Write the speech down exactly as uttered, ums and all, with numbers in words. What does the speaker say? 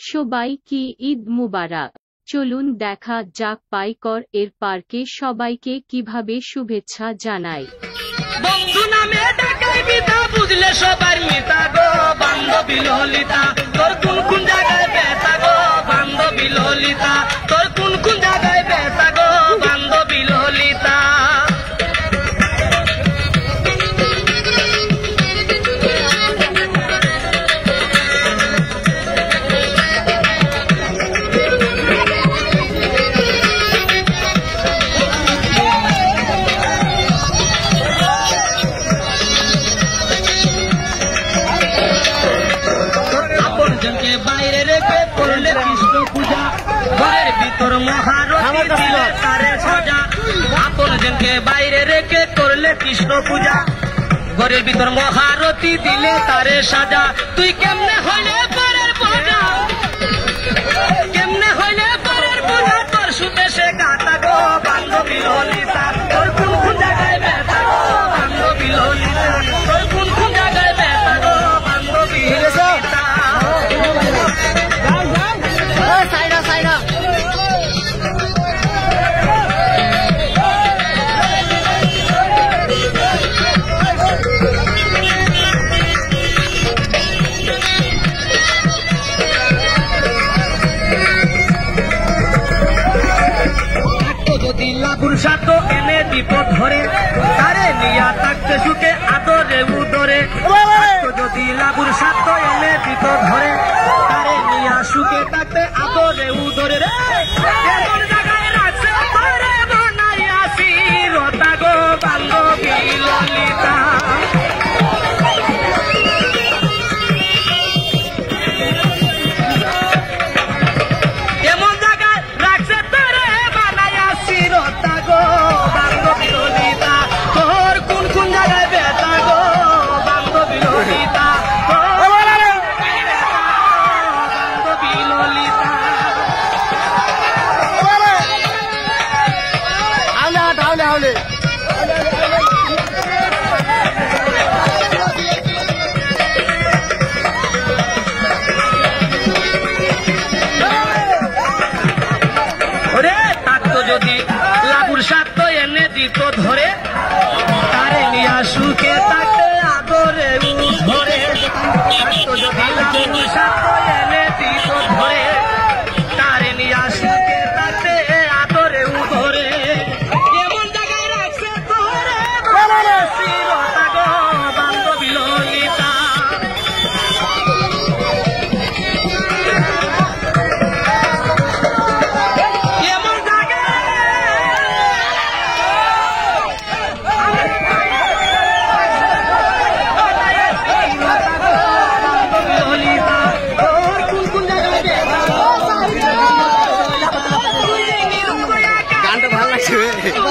সবাইকে ঈদ মুবারক। চলুন দেখা যাক পাইকর এর পার্কে সবাইকে কিভাবে শুভেচ্ছা জানায়। বন্ধু নামে ডাকাই বিতা বুঝলে সবার মিতা গো বান্ধবী ললিতা, তোর কোন কোন জায়গায় বেতা গো বান্ধবী ললিতা, তোর কোন কোন জায়গায় বেতা গো বান্ধবী ললিতা। বাইরে রেখে করলে কৃষ্ণ পূজা, ঘরের ভিতর মহারথী দিলে তারে সাজা। আপন জনকে বাইরে রেখে করলে কৃষ্ণ পূজা, ঘরের ভিতর মহারথী দিলে তারে সাজা। তুই কেমনে হইলে পরের পূজা, কেমনে হইলে পরের পূজা, তোর সুতে সে গাতা গো বান্ধবী ললিতা, তোর কোন কোন জায়গায় বেতা গো বান্ধবী ললিতা, তোর কোন কোন জায়গায় বেতা গো বান্ধবী ললিতা। পুরুষা তো এনে বিপদ ধরে, তারে নিয়া থাকতে সুখে আদরে উদরে। যদি লাবুর সাত এনে বিপদ ধরে, তারে নিয়া সুখে থাকতে আদরে উদরে রে। এমন জায়গায় রাখছে তোরে বানাইয়াছি রতা গো বান্ধবী ললিতা। যদি লাবুর সাত এনে দিত ধরে, তারে নিয়া সুখে তাকে আদরে ধরে। যদি লাবুর সাত এনে দিত ধরে, তারে নিয়া সুখে তাকে আদরে ধরে। এমন জায়গায় রাখছে তোরে রতা গো বান্ধবী ললিতা। গানটা ভালো লাগছে।